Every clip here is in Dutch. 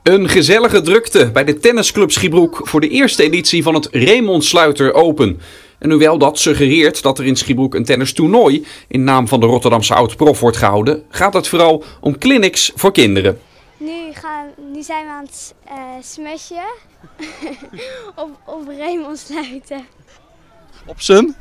Een gezellige drukte bij de tennisclub Schiebroek voor de eerste editie van het Raymond Sluiter Open. En hoewel dat suggereert dat er in Schiebroek een tennistoernooi in naam van de Rotterdamse oud-prof wordt gehouden, gaat het vooral om clinics voor kinderen. Nu zijn we aan het smashen op Raymond Sluiter. Op zijn?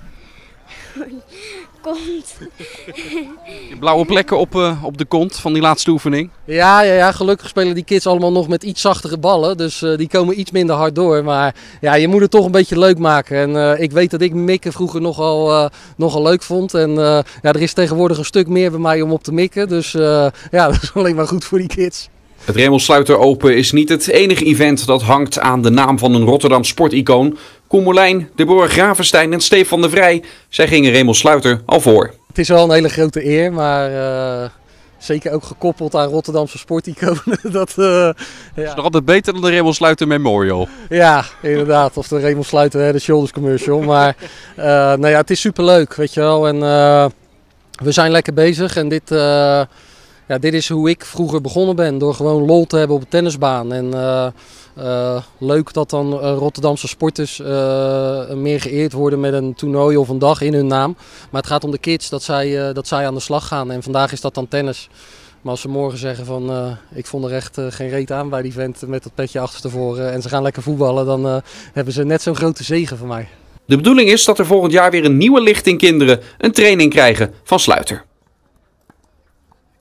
Komt. Blauwe plekken op de kont van die laatste oefening. Ja, gelukkig spelen die kids allemaal nog met iets zachtere ballen. Dus die komen iets minder hard door. Maar ja, je moet het toch een beetje leuk maken. En ik weet dat ik mikken vroeger nogal leuk vond. En er is tegenwoordig een stuk meer bij mij om op te mikken. Dus dat is alleen maar goed voor die kids. Het Raymond Sluiter Open is niet het enige event dat hangt aan de naam van een Rotterdam sporticoon. Koen Moulijn, Deborah Gravenstein en Stefan de Vrij, zij gingen Raymond Sluiter al voor. Het is wel een hele grote eer, maar zeker ook gekoppeld aan Rotterdamse sporticonen. Is nog altijd beter dan de Raymond Sluiter Memorial. Ja, inderdaad. Of de Raymond Sluiter, de Shoulders Commercial. Maar het is superleuk, weet je wel. En we zijn lekker bezig en dit is hoe ik vroeger begonnen ben, door gewoon lol te hebben op de tennisbaan. En leuk dat dan Rotterdamse sporters meer geëerd worden met een toernooi of een dag in hun naam. Maar het gaat om de kids, dat zij aan de slag gaan. En vandaag is dat dan tennis. Maar als ze morgen zeggen van ik vond er echt geen reet aan bij die vent met dat petje achterstevoren en ze gaan lekker voetballen, dan hebben ze net zo'n grote zegen van mij. De bedoeling is dat er volgend jaar weer een nieuwe lichting kinderen een training krijgen van Sluiter.